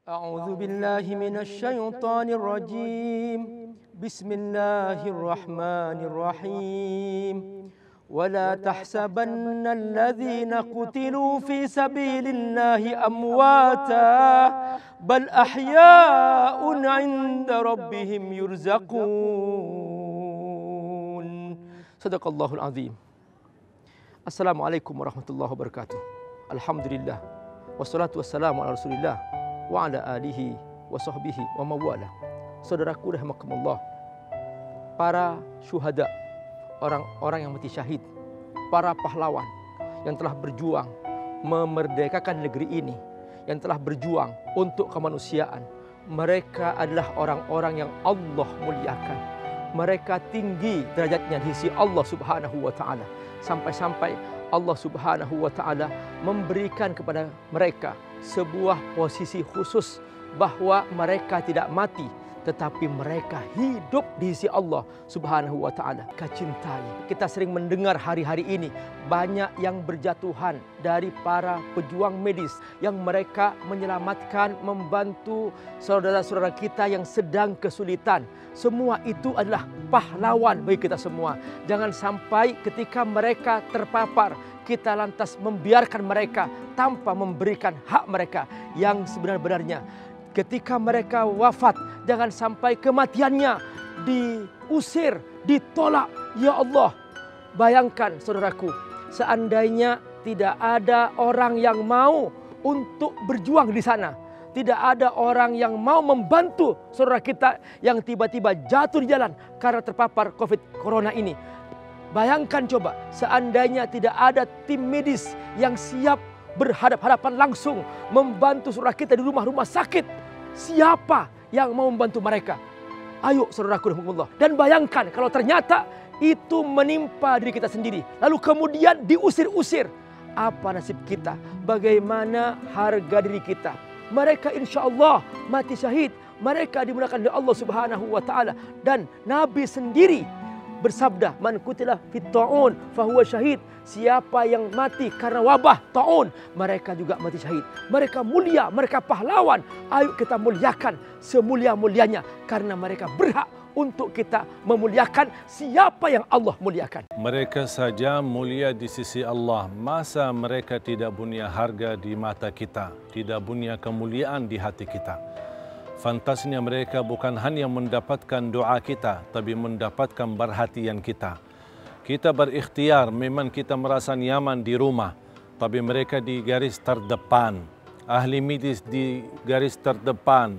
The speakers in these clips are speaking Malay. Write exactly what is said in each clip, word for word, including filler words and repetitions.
أعوذ بالله من الشيطان الرجيم بسم الله الرحمن الرحيم ولا تحسبن الذين قتلوا في سبيل الله أمواتا بل أحياء عند ربهم يرزقون صدق الله العظيم. Assalamualaikum warahmatullahi wabarakatuh. Alhamdulillah wassalatu wassalamu ala Rasulillah wa ala alihi wa sahbihi wa mawala. Saudaraku rahimakumullah, para syuhada, orang-orang yang mati syahid, para pahlawan yang telah berjuang memerdekakan negeri ini, yang telah berjuang untuk kemanusiaan, mereka adalah orang-orang yang Allah muliakan. Mereka tinggi derajatnya di sisi Allah Subhanahu wa taala, sampai-sampai Allah Subhanahu wa taala memberikan kepada mereka sebuah posisi khusus bahwa mereka tidak mati tetapi mereka hidup di sisi Allah Subhanahu wa taala. Kita cintai. Kita sering mendengar hari-hari ini banyak yang berjatuhan dari para pejuang medis yang mereka menyelamatkan, membantu saudara-saudara kita yang sedang kesulitan. Semua itu adalah pahlawan bagi kita semua. Jangan sampai ketika mereka terpapar kita lantas membiarkan mereka tanpa memberikan hak mereka yang sebenar-benarnya. Ketika mereka wafat, jangan sampai kematiannya diusir, ditolak. Ya Allah, bayangkan saudaraku, seandainya tidak ada orang yang mau untuk berjuang di sana, tidak ada orang yang mau membantu saudara kita yang tiba-tiba jatuh di jalan karena terpapar COVID Corona ini. Bayangkan coba, seandainya tidak ada tim medis yang siap berhadap-hadapan langsung membantu saudara kita di rumah-rumah sakit, siapa yang mau membantu mereka? Ayo saudaraku rahimakumullah. Dan bayangkan kalau ternyata itu menimpa diri kita sendiri, lalu kemudian diusir-usir, apa nasib kita? Bagaimana harga diri kita? Mereka insya Allah mati syahid, mereka dimuliakan oleh Allah Subhanahu wa taala, dan Nabi sendiri bersabda, man qutila fit ta'un fahuwa syahid. Siapa yang mati karena wabah ta'un, mereka juga mati syahid. Mereka mulia, mereka pahlawan. Ayo kita muliakan semulia-mulianya, karena mereka berhak untuk kita memuliakan siapa yang Allah muliakan. Mereka saja mulia di sisi Allah. Masa mereka tidak punya harga di mata kita, tidak punya kemuliaan di hati kita. Fantasnya mereka bukan hanya mendapatkan doa kita, tapi mendapatkan perhatian kita. Kita berikhtiar, memang kita merasa nyaman di rumah, tapi mereka di garis terdepan. Ahli medis di garis terdepan,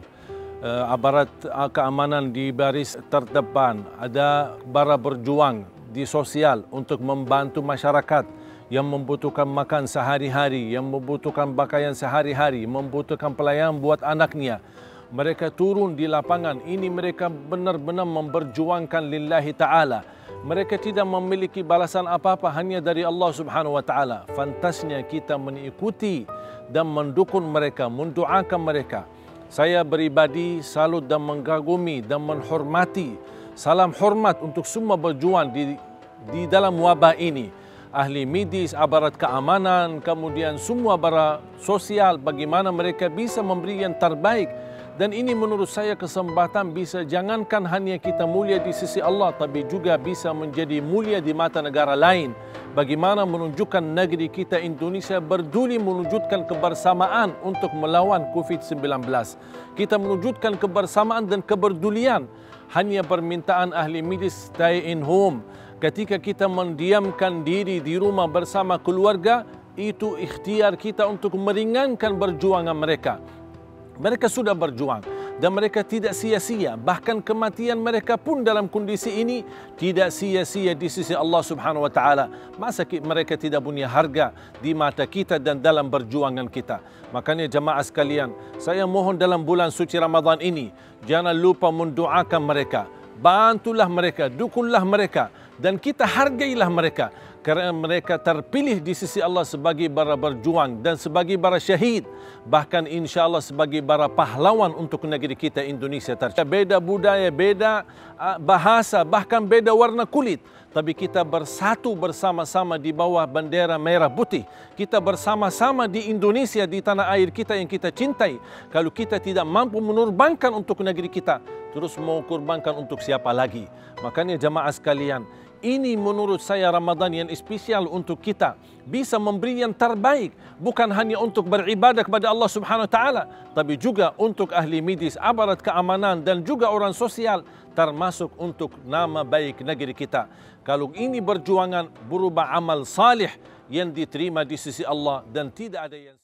aparat keamanan di baris terdepan. Ada para berjuang di sosial untuk membantu masyarakat yang membutuhkan makan sehari-hari, yang membutuhkan pakaian sehari-hari, membutuhkan pelayanan buat anaknya. Mereka turun di lapangan. Ini mereka benar-benar memperjuangkan lillahi ta'ala. Mereka tidak memiliki balasan apa-apa, hanya dari Allah Subhanahu wa ta'ala. Fantasnya kita mengikuti dan mendukung mereka, mendoakan mereka. Saya pribadi salut dan mengagumi dan menghormati. Salam hormat untuk semua berjuang di, di dalam wabah ini. Ahli medis, aparat keamanan, kemudian semua para sosial, bagaimana mereka bisa memberi yang terbaik. Dan ini menurut saya kesempatan bisa jangankan hanya kita mulia di sisi Allah, tapi juga bisa menjadi mulia di mata negara lain. Bagaimana menunjukkan negeri kita Indonesia berduli menunjukkan kebersamaan untuk melawan COVID sembilan belas. Kita menunjukkan kebersamaan dan keberdulian. Hanya permintaan ahli medis stay in home. Ketika kita mendiamkan diri di rumah bersama keluarga, itu ikhtiar kita untuk meringankan perjuangan mereka. Mereka sudah berjuang dan mereka tidak sia-sia. Bahkan kematian mereka pun dalam kondisi ini tidak sia-sia di sisi Allah Subhanahu wa taala. Masa mereka tidak punya harga di mata kita dan dalam perjuangan kita? Makanya jemaah sekalian, saya mohon dalam bulan suci Ramadan ini jangan lupa mendoakan mereka. Bantulah mereka, dukunglah mereka, dan kita hargailah mereka. kerana mereka terpilih di sisi Allah sebagai bara berjuang dan sebagai bara syahid, bahkan insya Allah sebagai bara pahlawan untuk negeri kita Indonesia. Beda budaya, beda bahasa, bahkan beda warna kulit, tapi kita bersatu bersama-sama di bawah bendera merah putih. Kita bersama-sama di Indonesia, di tanah air kita yang kita cintai. Kalau kita tidak mampu menurbankan untuk negeri kita, terus mau kurbankan untuk siapa lagi? Makanya jamaah sekalian, ini menurut saya Ramadan yang spesial untuk kita, bisa memberi yang terbaik, bukan hanya untuk beribadah kepada Allah Subhanahu Wa Taala, tapi juga untuk ahli medis, aparat keamanan dan juga orang sosial, termasuk untuk nama baik negeri kita. Kalau ini berjuangan berubah amal salih yang diterima di sisi Allah dan tidak ada yang